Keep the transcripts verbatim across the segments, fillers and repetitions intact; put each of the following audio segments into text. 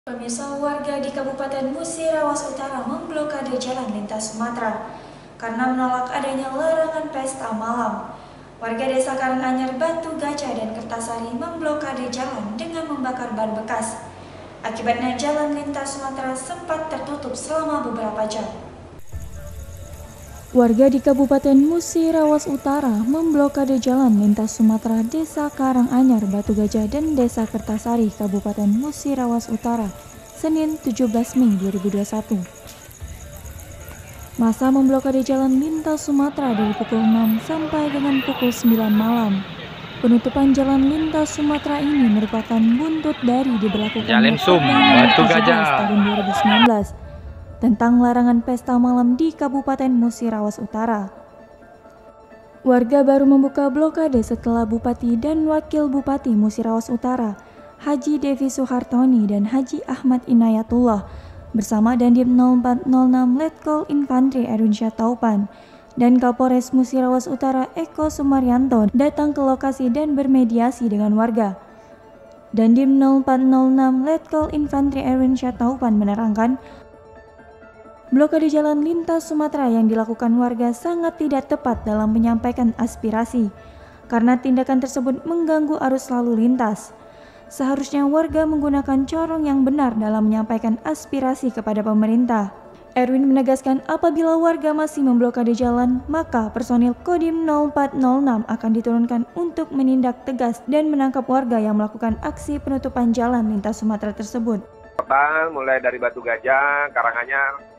Pemirsa, warga di Kabupaten Musirawas Utara memblokade jalan lintas Sumatera karena menolak adanya larangan pesta malam. Warga desa Karanganyar, Batu Gajah, dan Kertasari memblokade jalan dengan membakar ban bekas. Akibatnya jalan lintas Sumatera sempat tertutup selama beberapa jam. Warga di Kabupaten Musirawas Utara memblokade jalan lintas Sumatera Desa Karanganyar, Batu Gajah, dan Desa Kertasari, Kabupaten Musirawas Utara, Senin tujuh belas Mei dua ribu dua puluh satu. Masa memblokade jalan lintas Sumatera dari pukul enam sampai dengan pukul sembilan malam. Penutupan jalan lintas Sumatera ini merupakan buntut dari diberlakukan Jalan Sum, Batu Gajah tahun dua ribu sembilan belas. Tentang larangan pesta malam di Kabupaten Musirawas Utara. Warga baru membuka blokade setelah Bupati dan Wakil Bupati Musirawas Utara, Haji Devi Suhartoni dan Haji Ahmad Inayatullah, bersama Dandim nol empat nol enam Letkol Infantri Erwin Syataupan dan Kapolres Musirawas Utara Eko Sumaryanto datang ke lokasi dan bermediasi dengan warga. Dandim nol empat nol enam Letkol Infantri Erwin Syataupan menerangkan, blokade jalan lintas Sumatera yang dilakukan warga sangat tidak tepat dalam menyampaikan aspirasi, karena tindakan tersebut mengganggu arus lalu lintas. Seharusnya warga menggunakan corong yang benar dalam menyampaikan aspirasi kepada pemerintah. Erwin menegaskan apabila warga masih memblokade jalan, maka personil Kodim nol empat nol enam akan diturunkan untuk menindak tegas dan menangkap warga yang melakukan aksi penutupan jalan lintas Sumatera tersebut. Petang, mulai dari Batu Gajah, Karanganyar.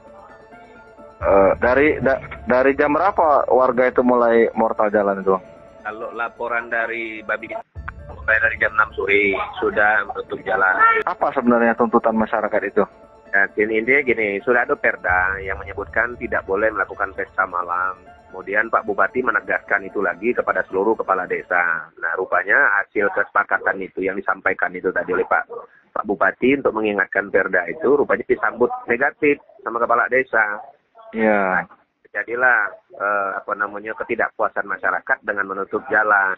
Uh, dari da, dari jam berapa warga itu mulai mortal jalan itu? Kalau laporan dari Babi, mulai dari jam enam sore sudah menutup jalan. Apa sebenarnya tuntutan masyarakat itu? Dan intinya gini, sudah ada perda yang menyebutkan tidak boleh melakukan pesta malam. Kemudian Pak Bupati menegaskan itu lagi kepada seluruh kepala desa. Nah, rupanya hasil kesepakatan itu yang disampaikan itu tadi oleh Pak Pak Bupati untuk mengingatkan perda itu rupanya disambut negatif sama kepala desa. Ya. Jadilah eh, apa namanya ketidakpuasan masyarakat dengan menutup jalan.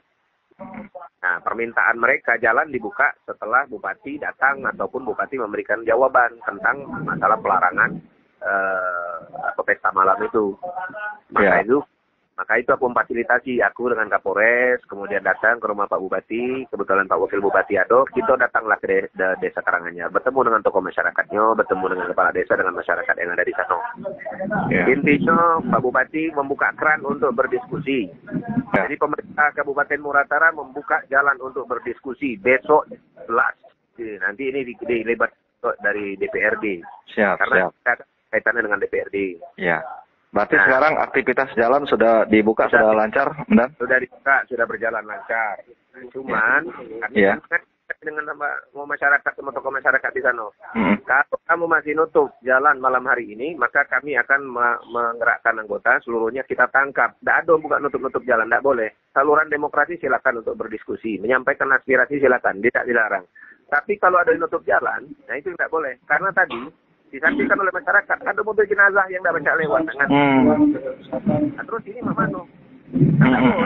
Nah, permintaan mereka jalan dibuka setelah Bupati datang ataupun Bupati memberikan jawaban tentang masalah pelarangan eh, apa pesta malam itu. Maka Ya. itu maka itu aku memfasilitasi aku dengan Kapolres, kemudian datang ke rumah Pak Bupati, kebetulan Pak Wakil Bupati ada, kita datanglah ke de- de- desa Karanganyar, bertemu dengan tokoh masyarakatnya, bertemu dengan kepala desa, dengan masyarakat yang ada di sana. Ya. Intinya Pak Bupati membuka keran untuk berdiskusi. Ya. Jadi pemerintah Kabupaten Muratara membuka jalan untuk berdiskusi besok jelas. Jadi, nanti ini di- dilibat dari D P R D. Siap, Karena siap. kaitannya dengan D P R D. Ya. Berarti Nah, sekarang aktivitas jalan sudah dibuka, sudah, sudah lancar, dan? Sudah dibuka, sudah berjalan lancar. Cuman, kami Ya. kan dengan sama mau masyarakat, sama tokoh masyarakat di sana. Hmm. Kalau kamu masih nutup jalan malam hari ini, maka kami akan me- menggerakkan anggota, seluruhnya kita tangkap. Tidak ada buka nutup-nutup jalan, tidak boleh. Saluran demokrasi silakan untuk berdiskusi, menyampaikan aspirasi silakan, tidak dilarang. Tapi kalau ada yang nutup jalan, nah itu tidak boleh. Karena tadi disaksikan oleh masyarakat, ada mobil jenazah yang tidak bisa lewat dengan. Hmm. Nah, terus ini mana? Hmm.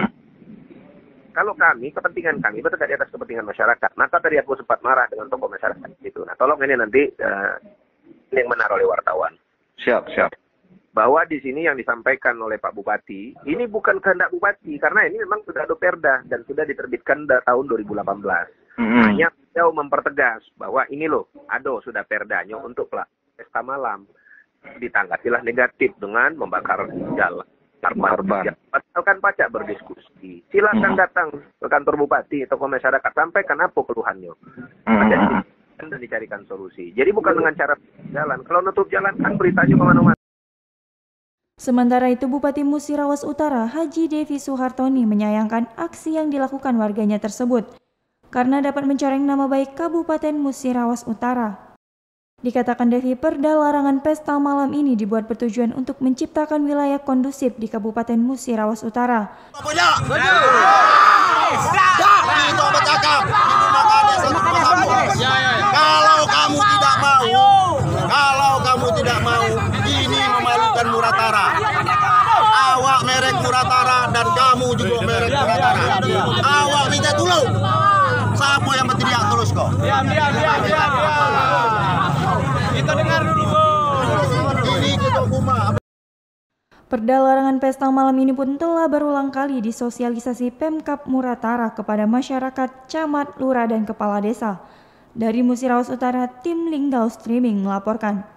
Kalau kami, kepentingan kami bertegak di atas kepentingan masyarakat. Maka tadi aku sempat marah dengan tokoh masyarakat itu. Nah, tolong ini nanti uh, ini yang benar oleh wartawan. Siap, siap. Bahwa di sini yang disampaikan oleh Pak Bupati, ini bukan kehendak Bupati, karena ini memang sudah ada perda dan sudah diterbitkan tahun dua ribu delapan belas. Hmm. Hanya beliau mempertegas bahwa ini loh, ada sudah perdanya untuk pesta malam. Ditanggapilah negatif dengan membakar jalan. Korban. Batalkan pajak berdiskusi. Silakan Hmm. datang ke kantor bupati, tokoh masyarakat, sampaikan apa keluhannya. Hmm. Dan dicarikan solusi. Jadi bukan dengan cara jalan. Kalau nutup jalan kan beritanya kemana-mana. Sementara itu, Bupati Musirawas Utara, Haji Devi Suhartoni, menyayangkan aksi yang dilakukan warganya tersebut karena dapat mencoreng nama baik Kabupaten Musirawas Utara. Dikatakan Devi, perda larangan pesta malam ini dibuat bertujuan untuk menciptakan wilayah kondusif di Kabupaten Musirawas Utara. Kalau kamu tidak mau, kalau kamu tidak mau, ini memalukan Muratara. Awak merek Muratara dan kamu juga merek Muratara. Awak minta tolong. Siapa yang berteriak terus kok? Diam, diam, diam, diam. Perda larangan pesta malam ini pun telah berulang kali disosialisasi Pemkab Muratara kepada masyarakat, camat, lurah, dan kepala desa. Dari Musirawas Utara, tim Linggau Streaming melaporkan.